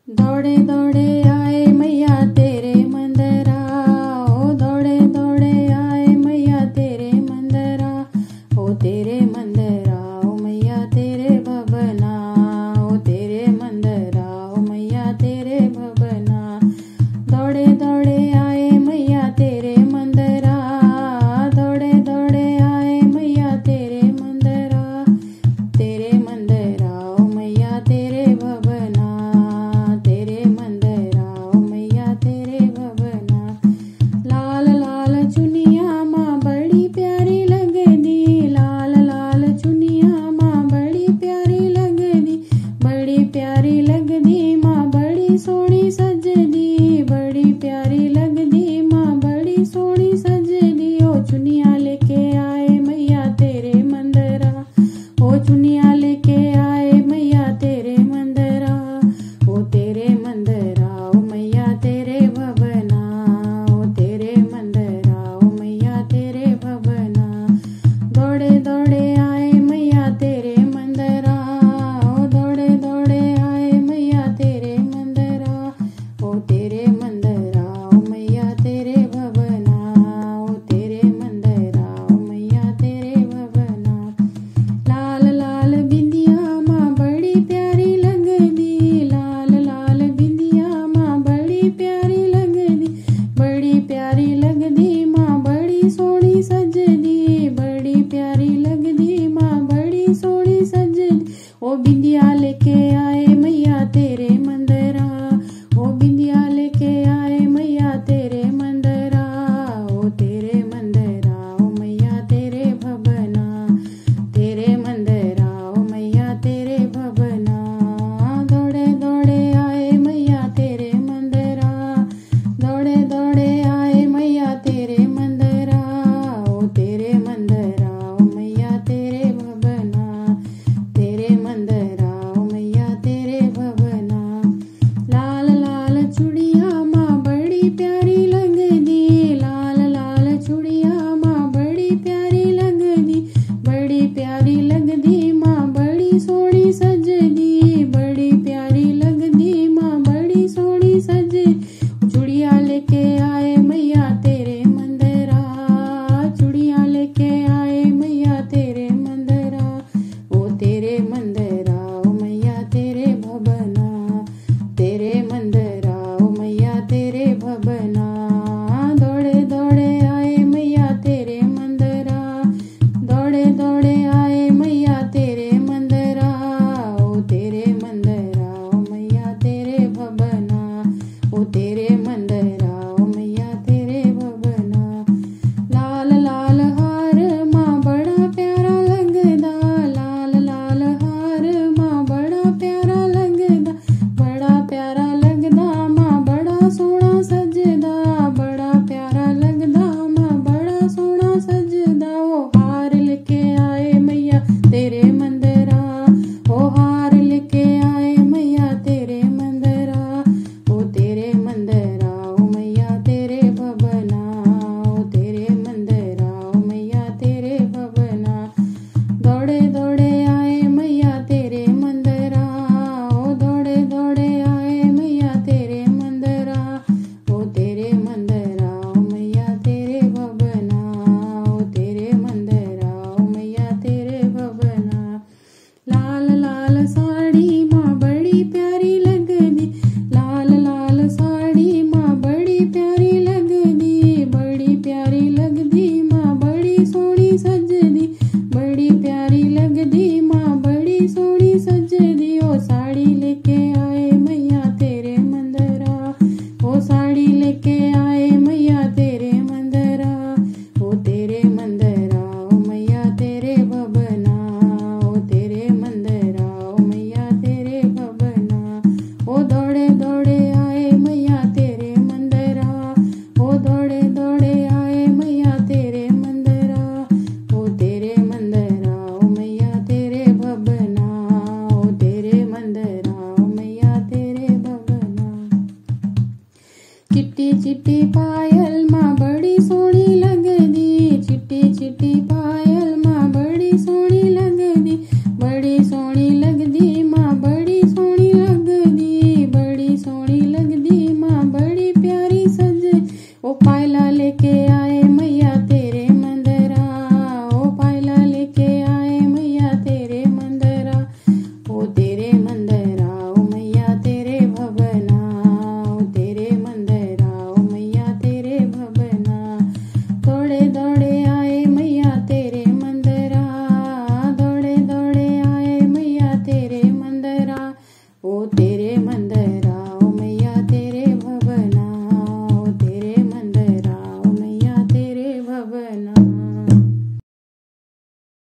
दौड़े दौड़े आए मैया तेरे मंदरा, ओ दौड़े दौड़े आए मैया तेरे मंदरा, ओ तेरे मंदरा ओ मैया तेरे भवना, ओ तेरे मंदरा ओ मैया तेरे भवना। दौड़े दौड़े आए मैया तेरे मंदरा, दौड़े दौड़े आए मैया तेरे मंदरा, तेरे मंदरा ओ मैया तेरे भवना, तेरे मंदरा ओ मैया तेरे भवना। लाल लाल चुनिया माँ बड़ी प्यारी लगदी, लाल लाल चुनिया माँ बड़ी प्यारी लगदी, बड़ी प्यारी लगदी माँ बड़ी सोहनी सजदी, बड़ी प्यारी लगदी माँ बड़ी सोहनी सजदी। ओ चुनिया लेके आए मैया तेरे मंदरा, ओ चुनिया लेके आए मैया तेरे मंदरा, ओ तेरे मंदरा ओ मैया तेरे भवना, ओ तेरे मंदरा ओ मैया तेरे भवना। दौड़े दौड़े आए मैया तेरे मंदरा, ओ दौड़े दौड़े आए मैया तेरे मंदरा, ओ तेरे मंदरा ओ मैया तेरे भवना, ओ तेरे मंदरा ओ मैया तेरे भवना। लाल लाल बिंदिया माँ बड़ी प्यारी लगदी, लाल लाल बिंदिया माँ बड़ी प्यारी लगदी, बड़ी प्यारी लगदी माँ बड़ी सोहनी सजदी, बड़ी प्यारी लगदी माँ बड़ी सोहनी सजदी। ओ बिंदिया लेके आए मैया तेरे मंदरा, ओ बिंदिया लेके आए मैया तेरे मंदरा, ओ तेरे मंदरा ओ मैया तेरे भवना, तेरे मंदरा ओ मैया तेरे भवना। दौड़े दौड़े आए मैया तेरे मंदरा, दौड़े दौड़े आए मैया तेरे मंदरा, ओ तेरे मंदरा ओ मैया तेरे भवना, तेरे मंदरा ओ मैया तेरे भवना। लाल लाल चूड़िया माँ बड़ी प्यारी लगदी, लाल लाल चूड़िया माँ बड़ी प्यारी लगदी, बड़ी प्यारी लगदी माँ बड़ी सोहनी सजदी, बड़ी प्यारी लगदी माँ बड़ी सोहनी सजदी। चूड़िया लेके आए मैया तेरे मंदरा, चूड़िया लेके आए मैया तेरे मंदरा, ओ तेरे मंदरा ओ मैया तेरे भवना, तेरे मंदरा ओ मैया तेरे भवना। दौड़े दौड़े आए मैया तेरे मंदरा, दौड़े दौड़े आए मैया तेरे मंदरा, ओ तेरे मंदरा ओ मैया तेरे भवना, ओ तेरे मंदरा ओ मैया तेरे भवना। लाल लाल हार माँ बड़ा प्यारा लगदा, लाल लाल हार माँ बड़ा प्यारा लगदा, बड़ा प्यारा लगदा माँ बड़ा सोहना सजदा, बड़ा प्यारा लगदा माँ बड़ा सोहना सजदा। ओ हार लेके आए मैया तेरे मंदरा, ओ हार लेके आए मैया तेरे मंदरा, ओ तेरे मंदरा ओ मैया तेरे भवना, ओ तेरे मंदरा ओ मैया तेरे भवना। दौड़े दौड़े आए मैया तेरे मंदरा, ओ दौड़े दौड़े आए मैया तेरे मंदरा, ओ तेरे मंदरा ओ मैया तेरे भवना, ओ तेरे मंदरा ओ मैया तेरे भवना। लाल लाल साड़ी माँ बड़ी प्यारी लगदी, लाल लाल साड़ी माँ बड़ी प्यारी लगदी, बड़ी प्यारी लगदी माँ बड़ी सोहनी सजदी, बड़ी प्यारी लगदी माँ बड़ी सोहनी सजदी। ओ साड़ी लेके आए मैया तेरे मंदरा, ओ साड़ी लेके आए मैया तेरे मंदरा, ओ तेरे मंदरा ओ मैया तेरे भवना, ओ तेरे मंदरा ओ मैया तेरे भवना। ओ दौड़े दौड़े आए मैया तेरे मंदरा, ओ दौड़े दौड़े आए मैया तेरे मंदरा, ओ तेरे मंदरा ओ मैया तेरे भवना, ओ तेरे मंदरा ओ मैया तेरे भवना। चिट्टी चिट्टी पायल माँ बड़ी सोहनी लगदी, चिट्टी चिट्टी पायल माँ बड़ी सोहनी लगदी, बड़ी सोहनी लगदी माँ बड़ी सोहनी लगदी, बड़ी तेरे मंदरा